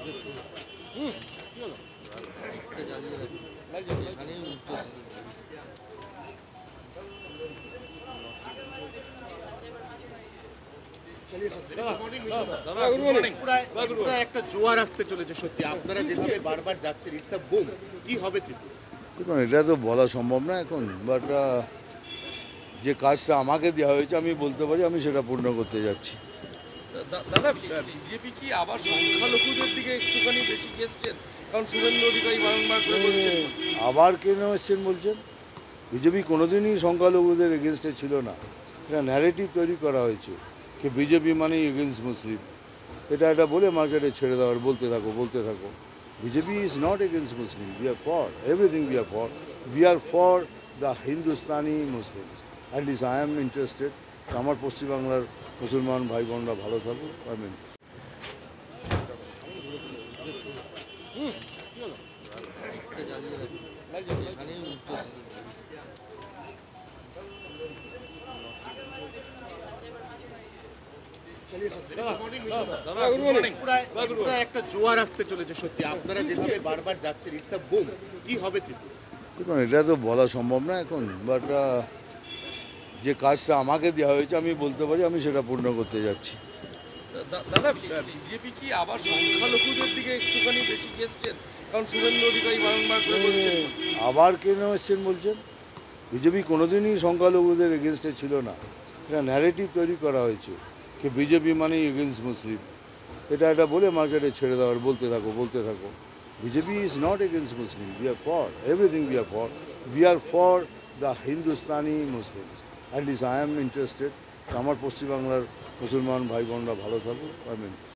একটা জোয়ার আসতে চলেছে সত্যি, আপনারা যেভাবে বারবার যাচ্ছেন, ইটস আ বুম, কি হবে ত্রিপুরা? দেখুন, এটা তো বলা সম্ভব না এখন, বাট যে কাজটা আমাকে দেওয়া হয়েছে আমি বলতে পারি আমি সেটা পূর্ণ করতে যাচ্ছি। দাদা, বিজেপি কি আবার সংখ্যালঘুদের দিকে একটুখানি বেশি গেছেন? কারণ শুভেন্দু অধিকারী বারংবার করে বলছেন। আবার কেন এসছেন বলছেন? বিজেপি কোনোদিনই সংখ্যালঘুদের এগেনস্টে ছিল না। এটা ন্যারেটিভ তৈরি করা হয়েছে যে বিজেপি মানেই এগেনস্ট মুসলিম। এটা বলে মার্কেটে ছেড়ে দেওয়ার, বলতে থাকো। BJP is not against Muslim, we are for everything, we are for the Hindustani Muslims. At least I am interested. আমার পশ্চিমবাংলার মুসলমান ভাই বোনরা ভালো থাকুক, আই এম একটা জোয়ার আসতে চলেছে সত্যি, আপনারা যেভাবে বারবার যাচ্ছেন, ইটস আ বুম, কি হবে ত্রিপুরা? দেখুন, এটা তো বলা সম্ভব না এখন, বাট যে কাজটা আমাকে দেওয়া হয়েছে আমি বলতে পারি আমি সেটা পূর্ণ করতে যাচ্ছি। দাদা, বিজেপি কি আবার সংখ্যালঘুদের দিকে একটুখানি বেশি গেছেন? কারণ শুভেন্দু অধিকারী বারংবার করে বলছেন। আবার কেন এসছেন বলছেন? বিজেপি কোনোদিনই সংখ্যালঘুদের এগেনস্টে ছিল না। এটা ন্যারেটিভ তৈরি করা হয়েছে যে বিজেপি মানেই এগেনস্ট মুসলিম। এটা বলে মার্কেটে ছেড়ে দেওয়ার, বলতে থাকো। BJP is not against Muslim, we are for everything, we are for the Hindustani Muslims. At least I am interested. আমার পশ্চিমবাংলার মুসলমান ভাই বোনরা ভালো থাকুক, আই এম